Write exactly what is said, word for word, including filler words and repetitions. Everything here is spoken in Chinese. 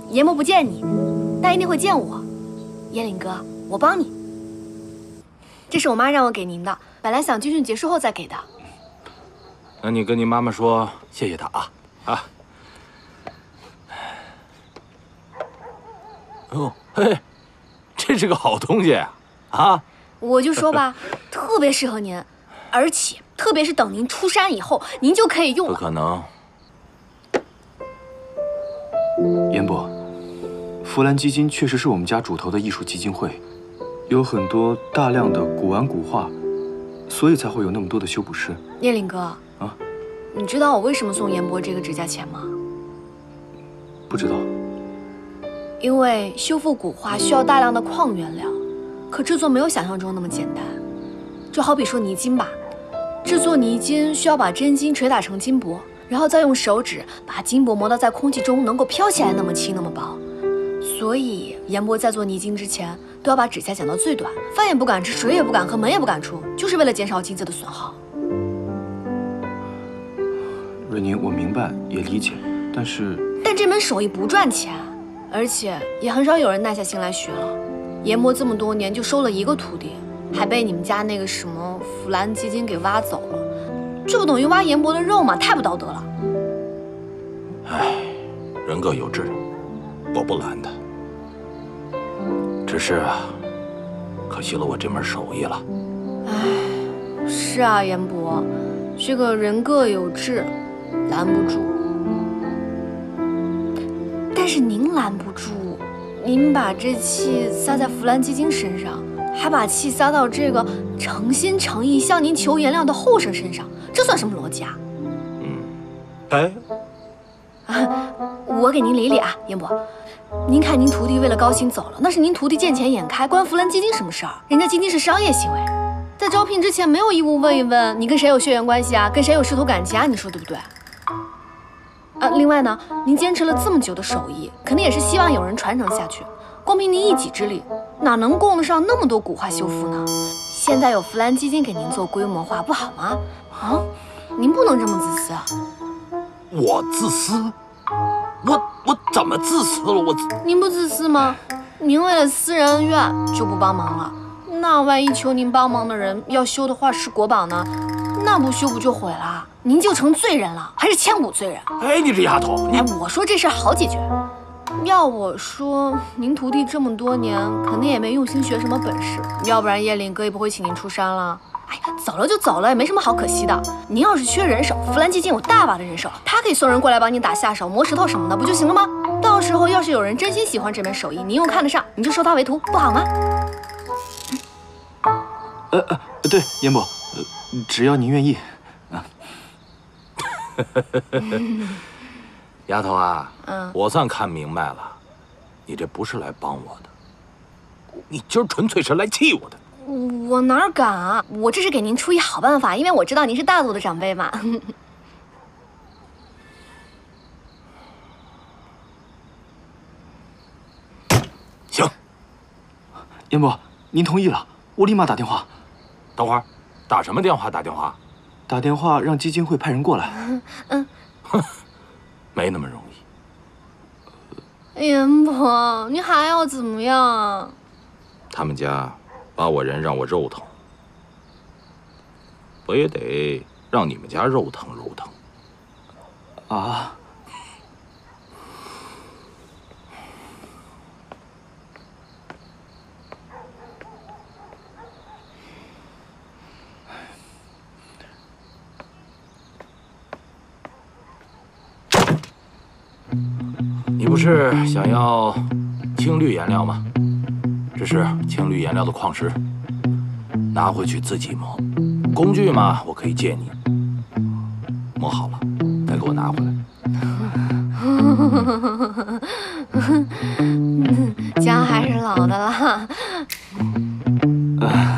阎魔不见你，但一定会见我。叶林哥，我帮你。这是我妈让我给您的，本来想军训结束后再给的。 那你跟你妈妈说谢谢她啊啊！哦，嘿，这是个好东西啊！啊， 我就说吧，特别适合您，而且特别是等您出山以后，您就可以用。 不可能。 严伯，弗兰基金确实是我们家主投的艺术基金会，有很多大量的古玩古画，所以才会有那么多的修补师。 叶林哥啊， 你知道我为什么送严伯这个指甲钳吗？ 不知道。 因为修复古画需要大量的矿原料，可制作没有想象中那么简单。就好比说泥金吧，制作泥金需要把真金捶打成金箔，然后再用手指把金箔磨到在空气中能够飘起来那么轻那么薄。所以严伯在做泥金之前都要把指甲剪到最短，饭也不敢吃，水也不敢喝，门也不敢出，就是为了减少金子的损耗。 瑞宁，我明白也理解，但是但这门手艺不赚钱，而且也很少有人耐下心来学了。研磨这么多年就收了一个徒弟，还被你们家那个什么弗兰基金给挖走了，这不等于挖研伯的肉吗？太不道德了。 唉，人各有志，我不拦他。只是啊，可惜了我这门手艺了。 唉，是啊，研伯，这个人各有志，拦不住。但是您拦不住，您把这气撒在弗兰基金身上，还把气撒到这个诚心诚意向您求颜料的后生身上，这算什么逻辑啊？ 嗯，哎， 啊，我给您理理啊，严伯，您看您徒弟为了高薪走了，那是您徒弟见钱眼开，关弗兰基金什么事儿？人家基金是商业行为，在招聘之前没有义务问一问你跟谁有血缘关系啊，跟谁有师徒感情啊，你说对不对？啊，另外呢，您坚持了这么久的手艺，肯定也是希望有人传承下去。光凭您一己之力，哪能供得上那么多古画修复呢？现在有弗兰基金给您做规模化，不好吗？啊，您不能这么自私啊！ 我自私？我我怎么自私了？我您不自私吗？您为了私人恩怨就不帮忙了，那万一求您帮忙的人要修的画是国宝呢？那不修不就毁了？您就成罪人了，还是千古罪人。 哎，你这丫头，你哎，我说这事儿好解决。要我说，您徒弟这么多年，肯定也没用心学什么本事，要不然叶林哥也不会请您出山了。哎呀，走了就走了，也没什么好可惜的。您要是缺人手，弗兰基金有大把的人手，他可以送人过来帮您打下手、磨石头什么的，不就行了吗？到时候要是有人真心喜欢这门手艺，您又看得上，你就收他为徒，不好吗？ 呃呃，对，严伯，呃，只要您愿意。啊。 丫头啊， 嗯， 我算看明白了，你这不是来帮我的，你今儿纯粹是来气我的。 我哪敢啊！我这是给您出一好办法，因为我知道您是大族的长辈嘛。 行， 严伯，您同意了，我立马打电话。 等会儿，打什么电话？打电话？ 打电话让基金会派人过来。 嗯， 哼，没那么容易。 严伯，你还要怎么样啊？ 他们家把我人让我肉疼，我也得让你们家肉疼肉疼。 啊！ 你不是想要青绿颜料吗？这是青绿颜料的矿石，拿回去自己磨。工具嘛，我可以借你。磨好了，再给我拿回来。 家还是老的啦。 啊